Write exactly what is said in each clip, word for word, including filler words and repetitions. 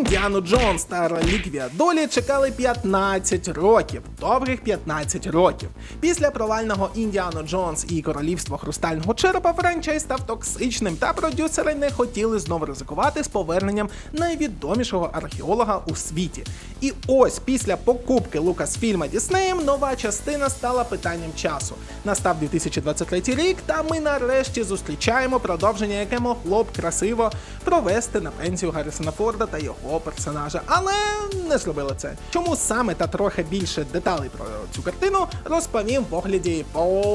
Індіану Джонс та Реліквія долі чекали п'ятнадцять років, довгих п'ятнадцять років. Після провального Індіану Джонс і Королівство Хрустального Черепа франчайз став токсичним, та продюсери не хотіли знову ризикувати з поверненням найвідомішого археолога у світі. І ось після покупки Лукасфільма Діснеєм нова частина стала питанням часу. Настав дві тисячі двадцять третій рік, та ми нарешті зустрічаємо продовження, яке могло б красиво провести на пенсію Гаррісона Форда та його персонажа, але не зробили це. Чому саме та трохи більше деталей про цю картину розповім в огляді.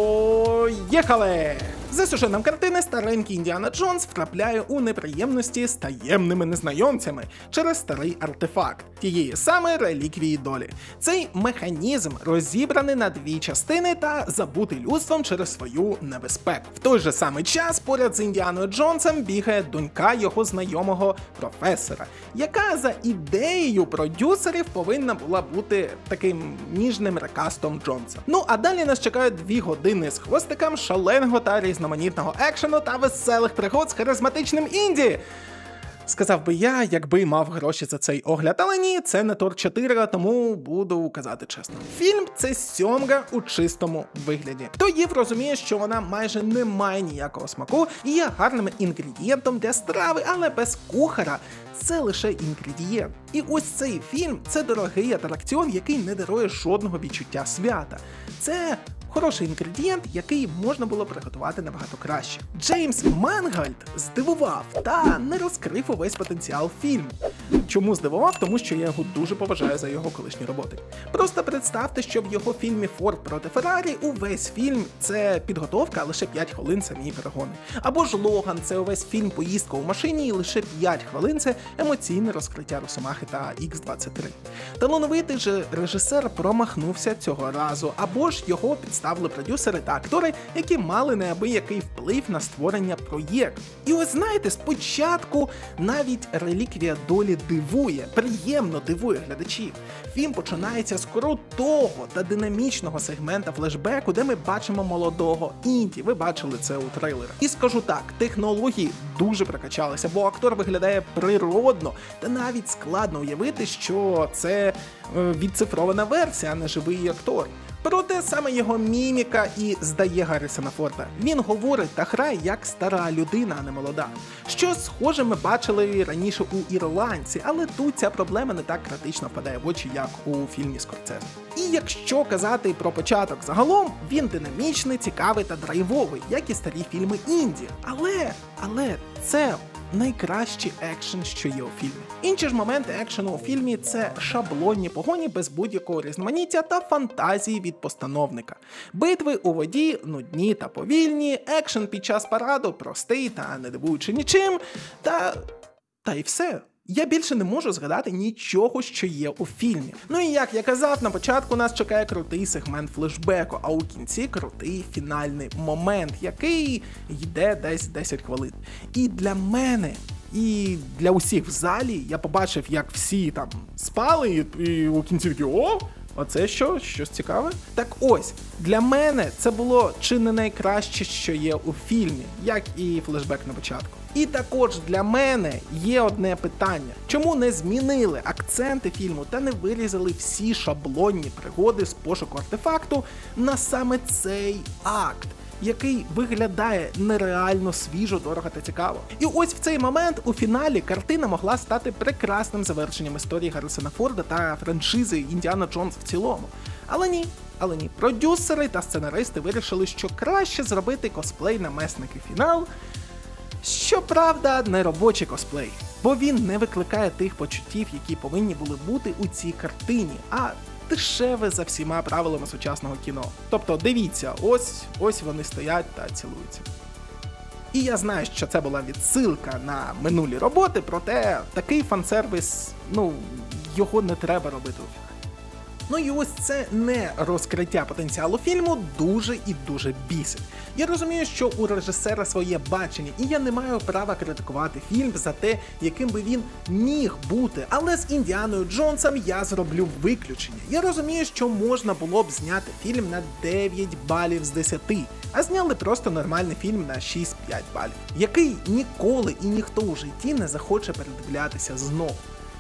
Поїхали! За сюжетом картини старенький Індіана Джонс втрапляє у неприємності з таємними незнайомцями через старий артефакт тієї самої реліквії долі. Цей механізм розібраний на дві частини та забутий людством через свою небезпеку. В той же самий час поряд з Індіаною Джонсом бігає донька його знайомого професора, яка за ідеєю продюсерів повинна була бути таким ніжним рекастом Джонса. Ну а далі нас чекають дві години з хвостиком шаленого та різноманітного екшену та веселих пригод з харизматичним Інді. Сказав би я, якби мав гроші за цей огляд, але ні, це не Тор чотири, тому буду казати чесно. Фільм – це сьомга у чистому вигляді. Хто їв, розуміє, що вона майже не має ніякого смаку і є гарним інгредієнтом для страви, але без кухара це лише інгредієнт. І ось цей фільм – це дорогий атракціон, який не дарує жодного відчуття свята. Це хороший інгредієнт, який можна було приготувати набагато краще. Джеймс Мангольд здивував та не розкрив увесь потенціал фільму. Чому здивував? Тому що я його дуже поважаю за його колишні роботи. Просто представте, що в його фільмі «Форд проти Феррарі» увесь фільм – це підготовка, а лише п'ять хвилин самі перегони. Або ж «Логан» – це увесь фільм поїздка у машині і лише п'ять хвилин – це емоційне розкриття Росомахи та ікс двадцять три. Талановитий же режисер промахнувся цього разу, або ж його підставили продюсери та актори, які мали неабиякий вплив на створення проєкту. І ось знаєте, спочатку навіть реліквія долі дивує, приємно дивує глядачів. Фільм починається з крутого та динамічного сегмента флешбеку, де ми бачимо молодого Інді. Ви бачили це у трейлерах. І скажу так, технології дуже прокачалися, бо актор виглядає природно, та навіть складно уявити, що це відцифрована версія, а не живий актор. Проте саме його міміка і здає Гаррісона Форда. Він говорить та грає як стара людина, а не молода. Що схоже ми бачили раніше у «Ірландці», але тут ця проблема не так критично впадає в очі, як у фільмі Скорсезе. І якщо казати про початок загалом, він динамічний, цікавий та драйвовий, як і старі фільми Інді. Але, але це найкращий екшен, що є у фільмі. Інші ж моменти екшену у фільмі – це шаблонні погоні без будь-якого різноманіття та фантазії від постановника. Битви у воді нудні та повільні, екшен під час параду простий та не дивуючи нічим, та... та й все. Я більше не можу згадати нічого, що є у фільмі. Ну і як я казав, на початку нас чекає крутий сегмент флешбеку, а у кінці крутий фінальний момент, який йде десь десять хвилин. І для мене, і для усіх в залі я побачив, як всі там спали, і, і у кінці такі «О! Оце що? Щось цікаве?» Так ось, для мене це було чи не найкраще, що є у фільмі, як і флешбек на початку. І також для мене є одне питання. Чому не змінили акценти фільму та не вирізали всі шаблонні пригоди з пошуку артефакту на саме цей акт, який виглядає нереально свіжо, дорого та цікаво. І ось в цей момент у фіналі картина могла стати прекрасним завершенням історії Гаррісона Форда та франшизи Індіана Джонс в цілому. Але ні. Але ні, продюсери та сценаристи вирішили, що краще зробити косплей на месники фінал. Щоправда, не робочий косплей, бо він не викликає тих почуттів, які повинні були бути у цій картині, а дешеве за всіма правилами сучасного кіно. Тобто дивіться, ось, ось вони стоять та цілуються. І я знаю, що це була відсилка на минулі роботи, проте такий фан-сервіс, ну, його не треба робити у фільмі. Ну і ось це не розкриття потенціалу фільму дуже і дуже бісить. Я розумію, що у режисера своє бачення, і я не маю права критикувати фільм за те, яким би він міг бути, але з Індіаною Джонсом я зроблю виключення. Я розумію, що можна було б зняти фільм на дев'ять балів з десяти, а зняли просто нормальний фільм на шість-п'ять балів, який ніколи і ніхто у житті не захоче передивлятися знову.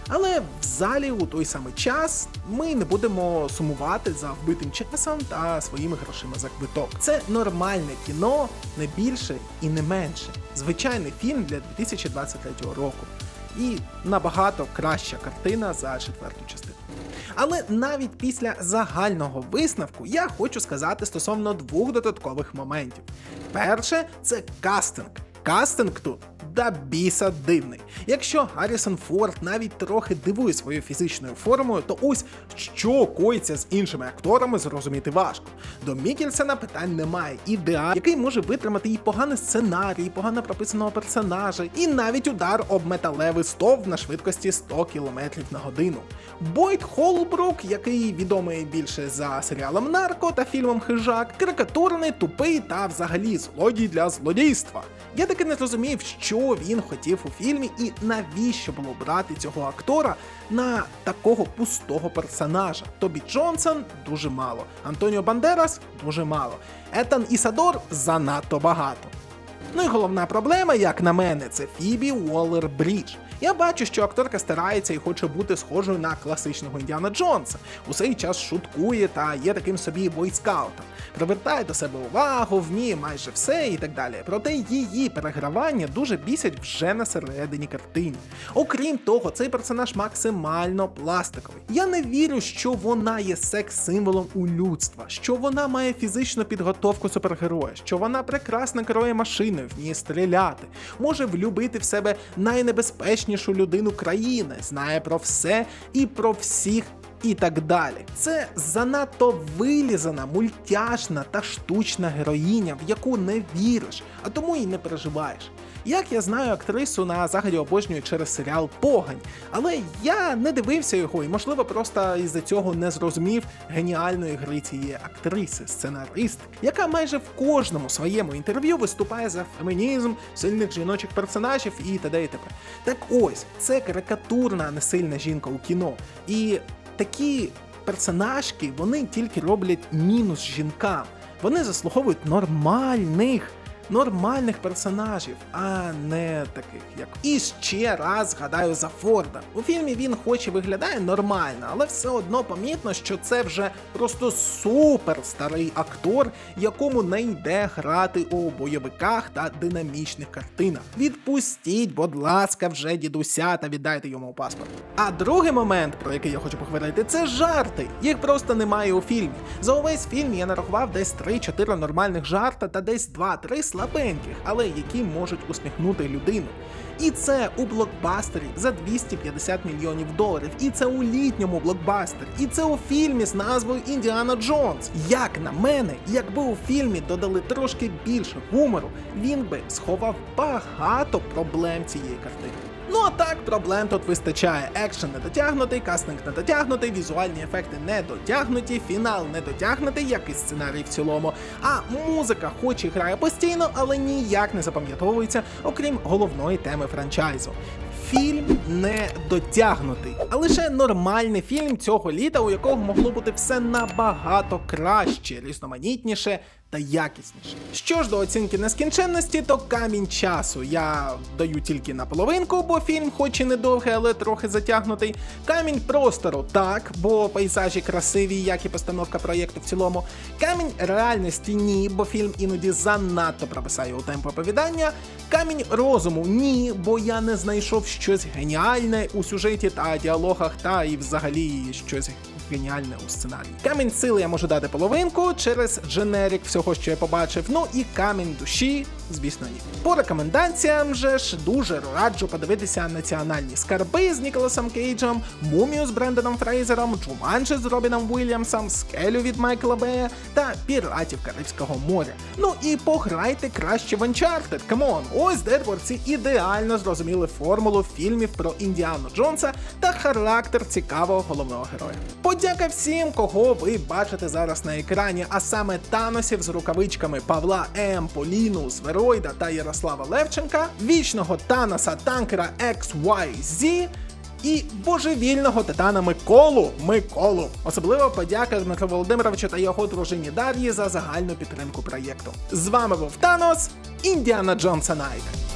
Але в залі у той самий час ми не будемо сумувати за вбитим часом та своїми грошима за квиток. Це нормальне кіно, не більше і не менше. Звичайний фільм для дві тисячі двадцять третього року. І набагато краща картина за четверту частину. Але навіть після загального висновку я хочу сказати стосовно двох додаткових моментів. Перше – це кастинг. Кастинг тут до біса дивний. Якщо Гаррісон Форд навіть трохи дивує своєю фізичною формою, то ось що коїться з іншими акторами, зрозуміти важко. До Міккельсена питань немає. Ідеал, який може витримати і поганий сценарій, і погано прописаного персонажа, і навіть удар об металевий стовп на швидкості сто кілометрів на годину. Бойд Холбрук, який відомий більше за серіалом «Нарко» та фільмом «Хижак», карикатурний, тупий та взагалі злодій для злодійства. Я таки не зрозумів, що він хотів у фільмі і навіщо було брати цього актора на такого пустого персонажа. Тобі Джонсон – дуже мало, Антоніо Бандерас – дуже мало, Етан Ісадор – занадто багато. Ну і головна проблема, як на мене, це Фібі Уоллер-Брідж. Я бачу, що акторка старається і хоче бути схожою на класичного Індіана Джонса. У цей час шуткує та є таким собі бойскаутом. Привертає до себе увагу, вміє майже все і так далі. Проте її перегравання дуже бісять вже на середині картини. Окрім того, цей персонаж максимально пластиковий. Я не вірю, що вона є секс-символом у людства, що вона має фізичну підготовку супергероя, що вона прекрасно керує машиною, вміє стріляти, може влюбити в себе найнебезпечнішу людину країни, знає про все і про всіх і так далі. Це занадто вилізана, мультяшна та штучна героїня, в яку не віриш, а тому і не переживаєш. Як я знаю актрису на Заході обожнюю через серіал «Погань», але я не дивився його і, можливо, просто із-за цього не зрозумів геніальної гри цієї актриси, сценаристки, яка майже в кожному своєму інтерв'ю виступає за фемінізм, сильних жіночих персонажів і т.д. і т.п. Так ось, це карикатурна, а не сильна жінка у кіно. І такі персонажки, вони тільки роблять мінус жінкам. Вони заслуговують нормальних, нормальних персонажів, а не таких, як... І ще раз згадаю за Форда. У фільмі він хоч і виглядає нормально, але все одно помітно, що це вже просто супер старий актор, якому не йде грати у бойовиках та динамічних картинах. Відпустіть, будь ласка, вже дідуся та віддайте йому паспорт. А другий момент, про який я хочу поговорити, це жарти. Їх просто немає у фільмі. За увесь фільм я нарахував десь три-чотири нормальних жарта та десь два-три слабеньких, але які можуть усміхнути людину. І це у блокбастері за двісті п'ятдесят мільйонів доларів, і це у літньому блокбастері, і це у фільмі з назвою «Індіана Джонс». Як на мене, якби у фільмі додали трошки більше гумору, він би сховав багато проблем цієї картини. Ну а так, проблем тут вистачає. Екшен не дотягнутий, кастинг не дотягнутий, візуальні ефекти не дотягнуті, фінал не дотягнутий, як і сценарій в цілому. А музика хоч і грає постійно, але ніяк не запам'ятовується, окрім головної теми франчайзу. Фільм не дотягнутий, а лише нормальний фільм цього літа, у якого могло бути все набагато краще, різноманітніше та якісніше. Що ж до оцінки нескінченності, то камінь часу я даю тільки на половинку, бо фільм хоч і не довгий, але трохи затягнутий. Камінь простору так, бо пейзажі красиві, як і постановка проєкту в цілому. Камінь реальності ні, бо фільм іноді занадто прописає у темп оповідання. Камінь розуму ні, бо я не знайшов щось геніальне у сюжеті та діалогах, та і взагалі щось геніальне у сценарії. Камінь сили я можу дати половинку через дженерик всього, що я побачив. Ну і камінь душі, звісно, ні. По рекомендаціям же ж дуже раджу подивитися «Національні скарби» з Ніколасом Кейджем, «Мумію» з Брендоном Фрейзером, «Джуманджі» з Робіном Уільямсом, «Скелю» від Майкла Бея та «Піратів Карибського моря». Ну і пограйте краще в Uncharted, камон! Ось де творці ідеально зрозуміли формулу фільмів про Індіану Джонса та характер цікавого головного героя. Подяка всім, кого ви бачите зараз на екрані, а саме Таносів з рукавичками Павла М, Поліну, Звероїда та Ярослава Левченка, вічного Таноса танкера ікс вай зет і божевільного титана Миколу Миколу. Особливо подяка Дмитру Володимировичу та його дружині Дар'ї за загальну підтримку проєкту. З вами був Танос, Індіана Джонса Найт.